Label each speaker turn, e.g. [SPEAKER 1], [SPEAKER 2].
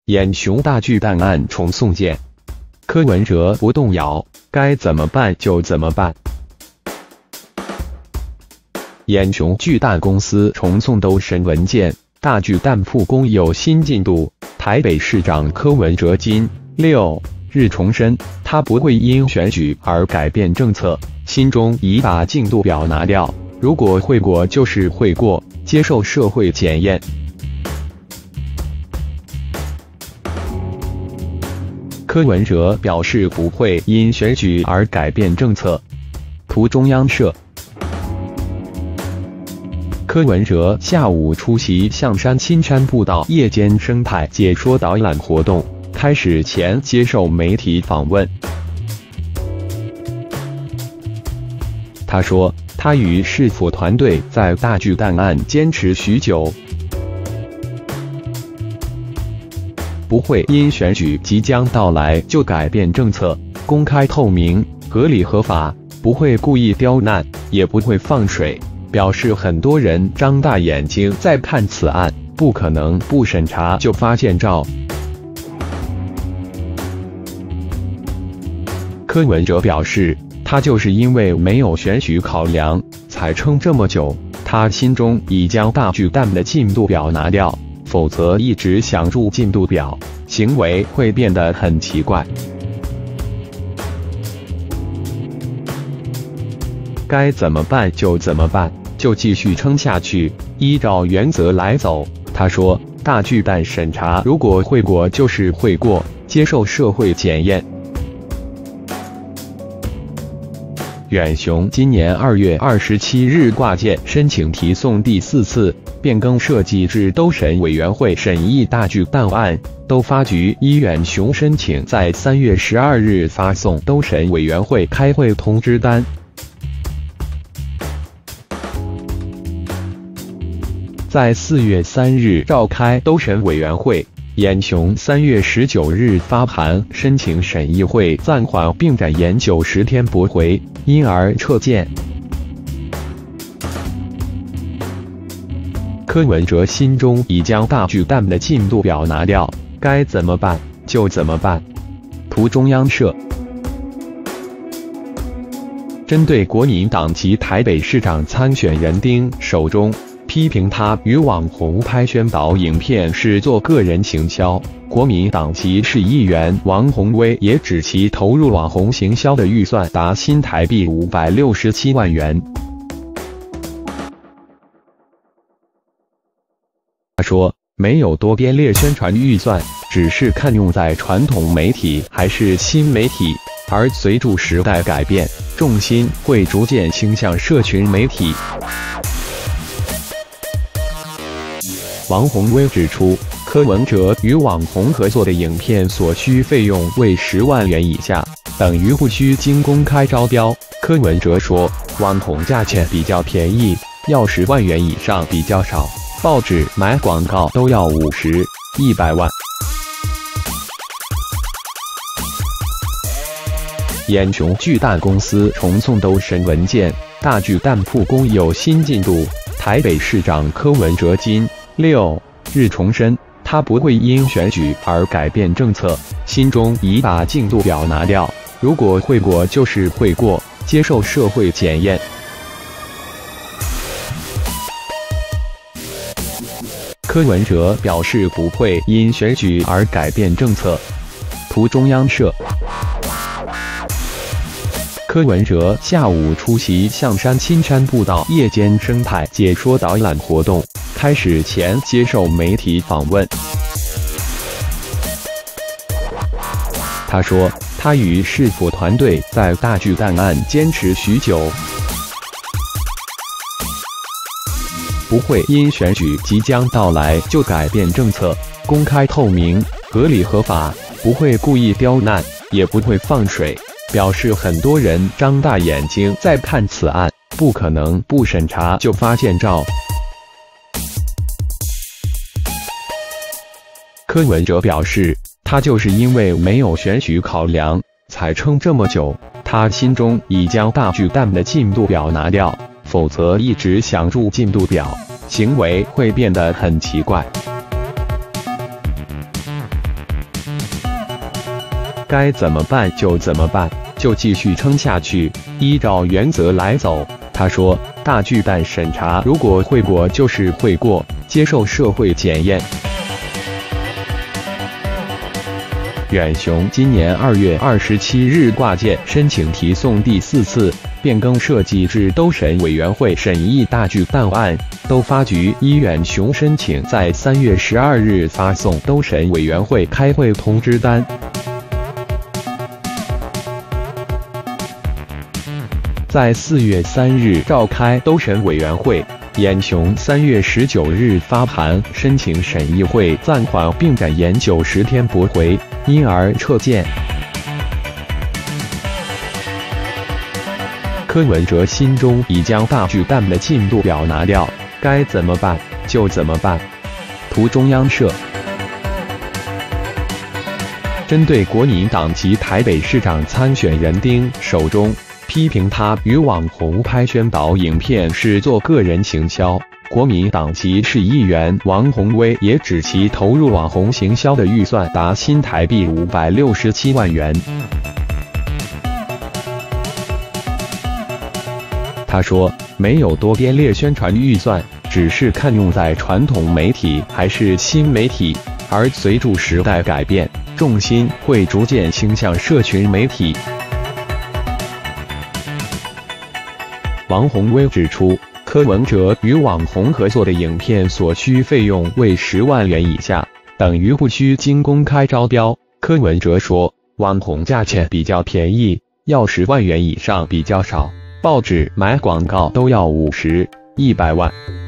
[SPEAKER 1] 眼熊大巨蛋案重送件，柯文哲不动摇，该怎么办就怎么办。眼熊巨蛋公司重送斗神文件，大巨蛋复工有新进度。台北市长柯文哲今6日重申，他不会因选举而改变政策，心中已把进度表拿掉，如果会过就是会过，接受社会检验。柯文哲表示不会因选举而改变政策。图中央社。柯文哲下午出席象山青山步道夜间生态解说导览活动，开始前接受媒体访问。他说，他与市府团队在大巨蛋案坚持许久，不会因选举即将到来就改变政策，公开透明、合理合法，不会故意刁难，也不会放水。表示很多人张大眼睛在看此案，不可能不审查就发建照。柯文哲表示，他就是因为没有选举考量，才撑这么久。他心中已将大巨蛋的进度表拿掉，否则一直想入进度表，行为会变得很奇怪。该怎么办就怎么办，就继续撑下去，依照原则来走。他说，大巨蛋审查如果会过就是会过，接受社会检验。远雄今年2月27日挂件申请提送第4次，变更设计至都审委员会审议大巨蛋案。都发局依远雄申请，在3月12日发送都审委员会开会通知单。在4月3日召开都审委员会，远雄3月19日发函申请审议会暂缓并展延90天驳回，因而撤件。柯文哲心中已将大巨蛋的进度表拿掉，该怎么办就怎么办。图中央社。针对国民党籍台北市长参选人丁守中批评他与网红拍宣导影片是做个人行销，国民党籍市议员王宏威也指其投入网红行销的预算达新台币567万元。他说，没有多编列宣传预算，只是看用在传统媒体还是新媒体，而随着时代改变，重心会逐渐倾向社群媒体。王宏威指出，柯文哲与网红合作的影片所需费用为10万元以下，等于不需经公开招标。柯文哲说，网红价钱比较便宜，要10万元以上比较少，报纸买广告都要50、100万。眼熊巨蛋公司重送都审文件，大巨蛋复工有新进度。台北市长柯文哲今6日重申，他不会因选举而改变政策，心中已把进度表拿掉，如果会过就是会过，接受社会检验。柯文哲表示不会因选举而改变政策。图中央社。柯文哲下午出席象山青山步道夜间生态解说导览活动，开始前接受媒体访问。他说，他与市府团队在大巨蛋案坚持许久，不会因选举即将到来就改变政策，公开透明、合理合法，不会故意刁难，也不会放水。表示很多人张大眼睛在看此案，不可能不审查就发建照。柯文哲表示，他就是因为没有选举考量，才撑这么久，他心中已将大巨蛋的进度表拿掉，否则一直想入进度表，行为会变得很奇怪。 该怎么办就怎么办，就继续撑下去，依照原则来走。他说，大巨蛋审查如果会过就是会过，接受社会检验。远雄今年2月27日挂件申请提送第4次，变更设计至都审委员会审议大巨蛋案。都发局依远雄申请在3月12日发送都审委员会开会通知单。在4月3日召开都审委员会，远雄3月19日发函申请审议会暂缓并展延90天驳回，因而撤件。柯文哲心中已将大巨蛋的进度表拿掉，该怎么办就怎么办。图中央社。针对国民党籍台北市长参选人丁守中批评他与网红拍宣导影片是做个人行销，国民党籍市议员王宏威也指其投入网红行销的预算达新台币567万元。他说，没有多编列宣传预算，只是看用在传统媒体还是新媒体，而随着时代改变，重心会逐渐倾向社群媒体。王宏威指出，柯文哲与网红合作的影片所需费用为10万元以下，等于不需经公开招标。柯文哲说，网红价钱比较便宜，要10万元以上比较少，报纸买广告都要50、100万。